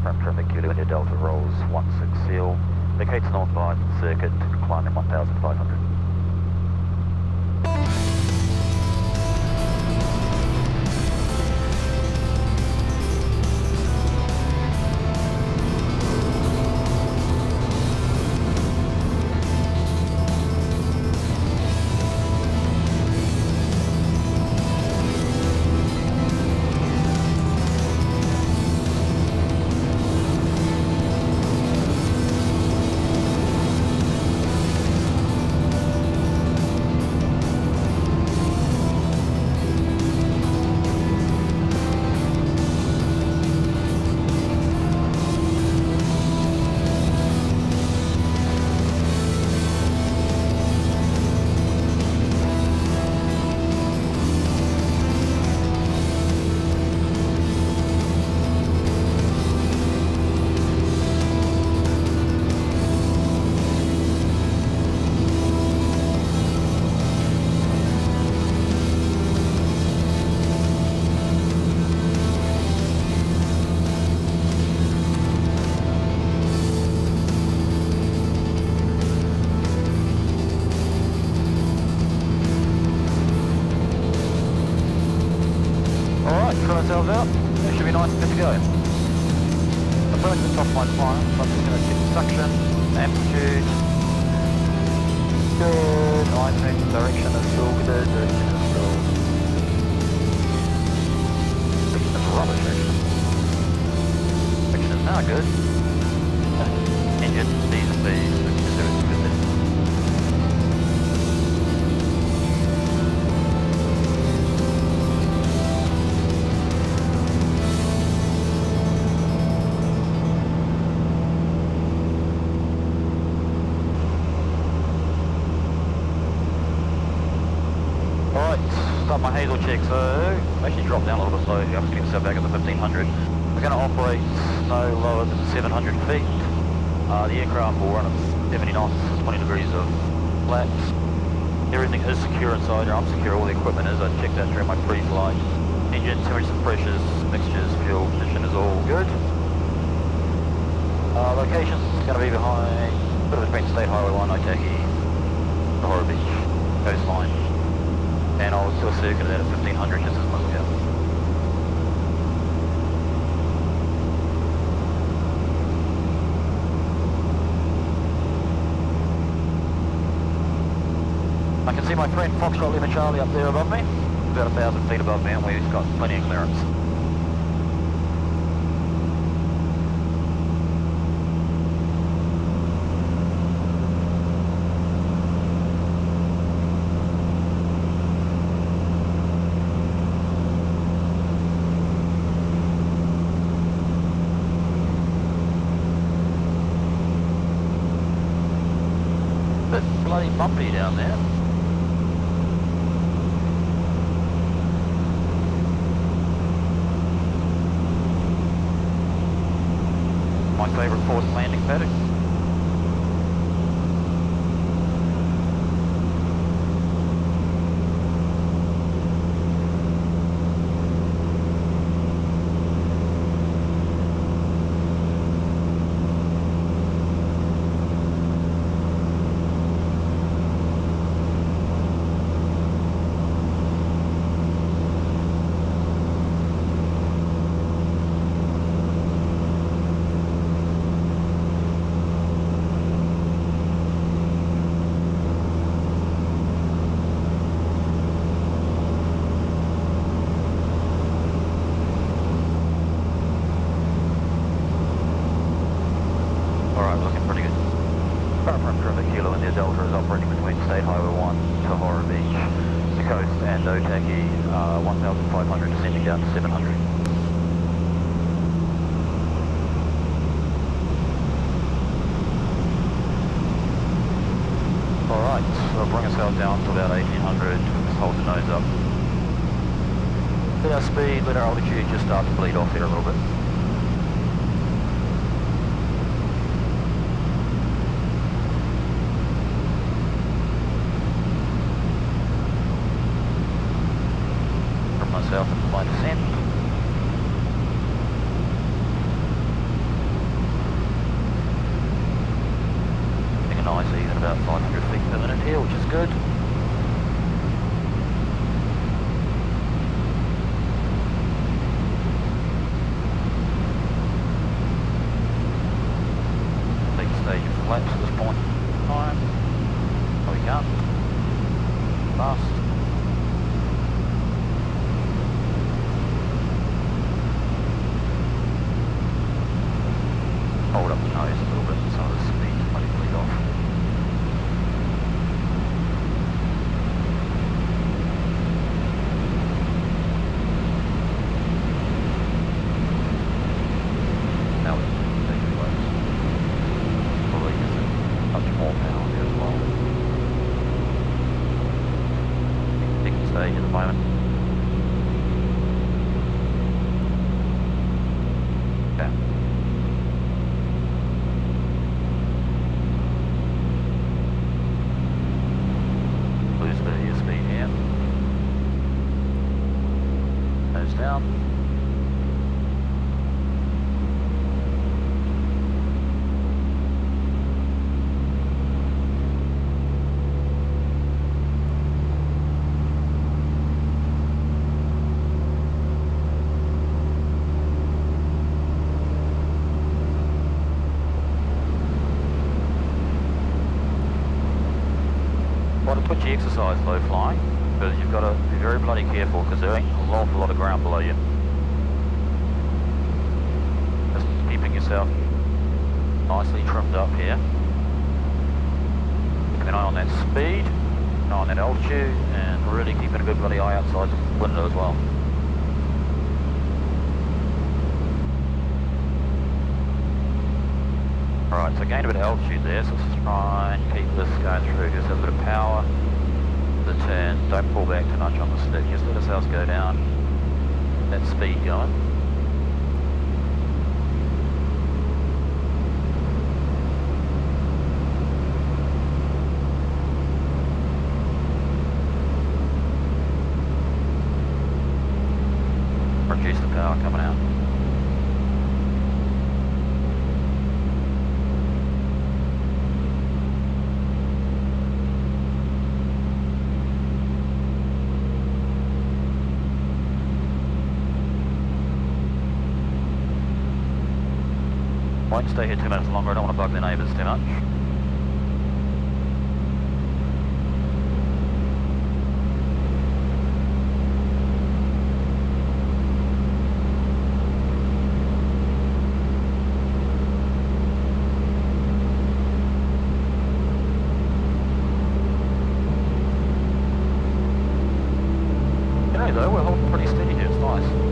From traffic, Kilo India Delta rolls 16 seal, vacates northbound circuit, climbing 1,500. Ourselves out, it should be nice and good to go. Approach the top line climb, so I'm just going to check the suction, amplitude, good, line change direction is still good, direction is still, direction is rubbish actually. Direction is now good. Engine, D's and B's, which is everything good there. Start my hazel check, so actually dropped down a little bit slow. I'm just getting myself back at the 1500. We're going to operate no lower than 700 feet. The aircraft will run at 70 knots, 20 degrees of flaps. Everything is secure inside here. I'm secure, all the equipment is. I checked that during my pre-flight. Engine, temperature, pressures, mixtures, fuel condition is all good. Location is going to be behind, a bit of between State Highway 1, Otaki, Horror Beach, coastline. And I'll do a circuit at 1500 just as much as I can see my friend Foxtrot Lima Charlie up there above me, about 1,000 feet above me, and we've got plenty of clearance. Bloody bumpy down there. My favourite forced landing paddock. Kilo India Delta is operating between State Highway 1 to Horror Beach, the coast, and Otaki, 1,500 descending down to 700. Alright, we'll bring ourselves down to about 1800, just hold the nose up. Let our speed, let our altitude just start to bleed off here a little bit. Myself into my descent. here, which is good. Stage flaps at this point in time. No, we can't. Fast. Hold up the nose a little bit, some of the speed might bleed off. Now we take it close. Probably just a touch more power there as well. Big stage at the moment. Okay. Lose a bit of your speed here. Nose down. Quite a twitchy exercise low flying, because you've got to be very bloody careful because there ain't an awful lot of ground below you. Just keeping yourself nicely trimmed up here. Keeping an eye on that speed, an eye on that altitude, and really keeping a good bloody eye outside the window as well. Alright, so gained a bit of altitude there, so let's try and keep this going through. Just have a bit of power, the turn, don't pull back too much on the stick, just let ourselves go down, that speed going. Reduce the power coming out. Won't stay here 2 minutes longer, I don't want to bug the neighbours too much. You know though, we're holding pretty steady here, it's nice.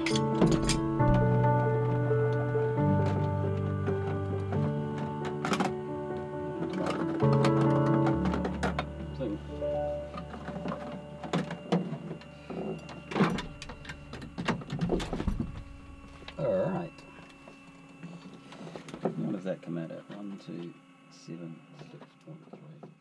Alright. What does that come out at? 127.6.3.